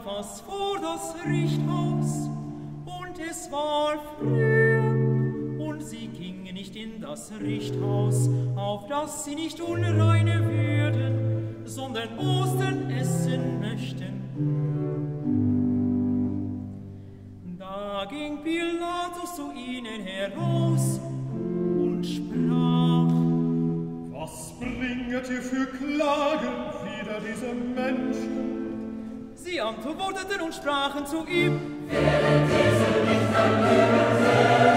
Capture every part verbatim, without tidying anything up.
Kaiphas vor das Richthaus, und es war früh, und sie gingen nicht in das Richthaus, auf dass sie nicht unreine würden, sondern Ostern essen möchten. Da ging Pilatus zu ihnen heraus und sprach: Was bringet ihr für Klagen wider diese Menschen? Sie antworteten und sprachen zu ihm: Während diese nicht an Leben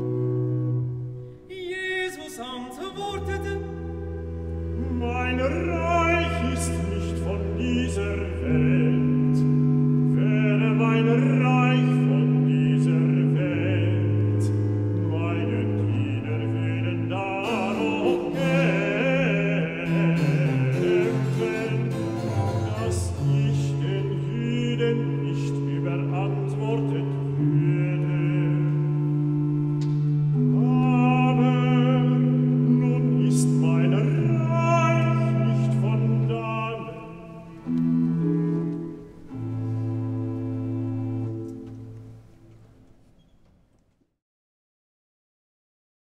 Meine